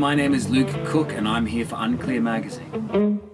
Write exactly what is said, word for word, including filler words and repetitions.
my name is Luke Cook and I'm here for Unclear magazine.